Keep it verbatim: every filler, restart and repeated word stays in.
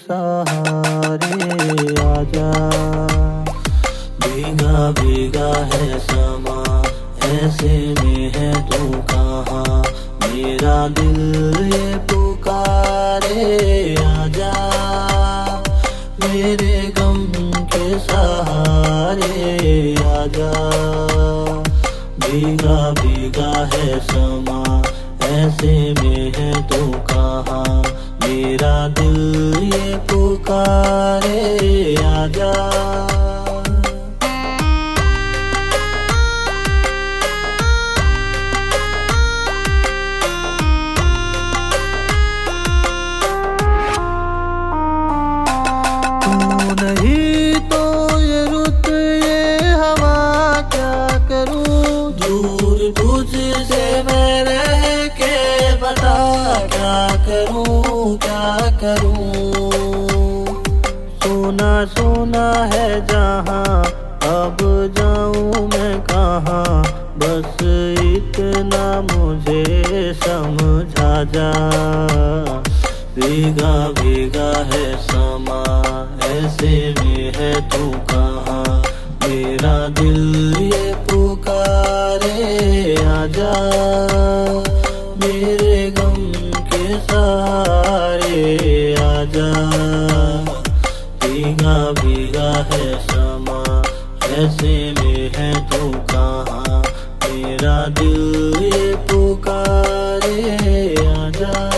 सहारे आजा। भीगा भीगा है समा, ऐसे में है तू कहाँ, मेरा दिल ये पुकारे आजा। मेरे गम के सहारे आजा। भीगा भीगा है समा, ऐसे में है तू कहाँ, मेरा दिल ये पुकारे आजा। नहीं तो ये रुत ये हवा क्या करूं, दूर तुझसे मैं रह के बता क्या करूं क्या करूं। सोना सोना है जहां, अब जाऊं मैं कहाँ, बस इतना मुझे समझा जा। भीगा भीगा है समा, ऐसे में है तू कहाँ, मेरा दिल ये पुकारे आजा। मेरे गम के सहारे आजा। भीगा भीगा है समा, ऐसे में है तू कहाँ, मेरा दिल ये पुकारे आजा।